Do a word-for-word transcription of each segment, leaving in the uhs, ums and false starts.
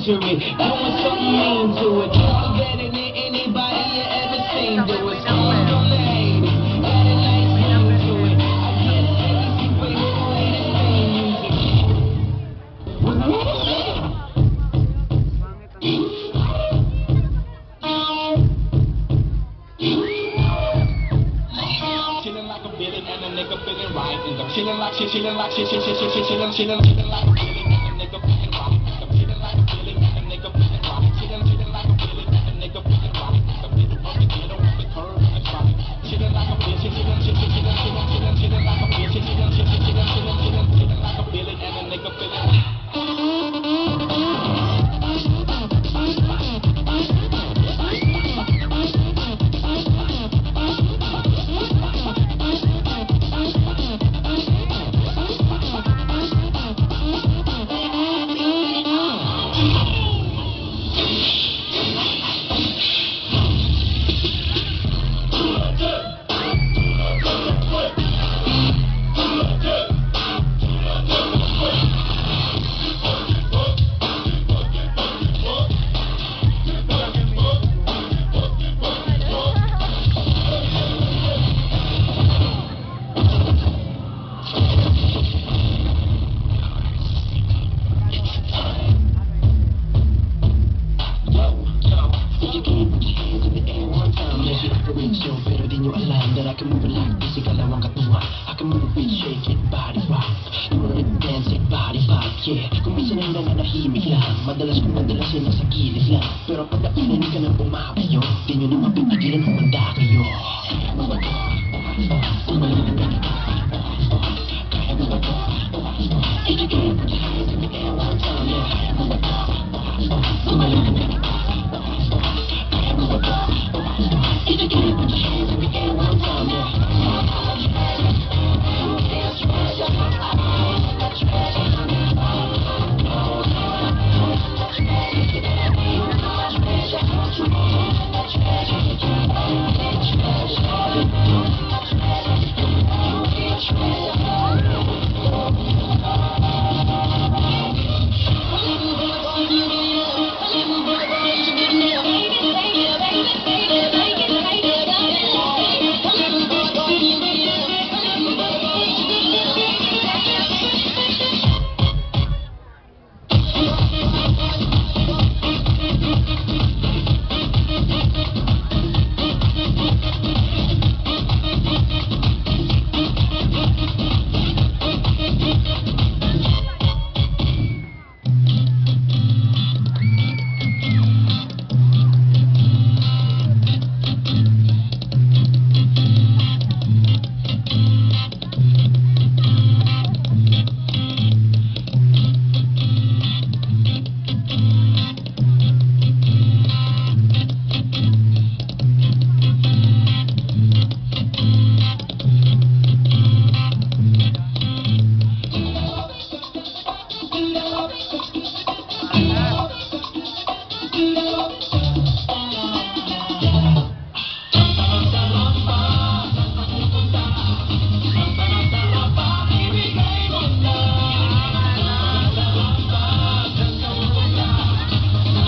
dangerous, doing something mean to it. I'm better than anybody you ever seen do it. Scared from the haters, got a nice ring to it. I guess every superhero ain't the same music. Chillin' like a villain and a nigga feeling right. And I'm chillin' like shit, chillin' like shit, shit, shit, shit, shit, chillin', chillin', chillin' like a villain and a nigga feeling right. I'm chillin' like a villain and a nigga feeling right. Chillin', chillin' like a villain and a nigga feeling right. The middle of the ghetto with the curve and the traffic. Chillin' like a bitch, chillin', chillin', chillin', chillin', chillin', chillin' like a bitch, chillin', chillin', chillin', chillin', chillin', chillin' like a villain and a nigga feeling right. Pero di nyo alam that I can move it like this. Ikalawang katuwa, I can move it, shake it, body rock. Roll it, dance it, body pop, yeah. Kung minsan ay nananahimik lang, madalas kong nadalasin sa gilid lang. Pero pag nakinig ka ng bumabayo, di nyo naman pipigilan, humanda kayo. Kaya mo ba to? Kumalang ka. Kaya mo ba to? If you can't put your hands in the air one time, yeah. Kaya mo ba to? Kumalang ka. Kaya mo ba to? If you can't put your hands in the air one time, yeah.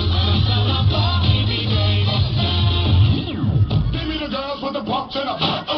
Put the box in a pot.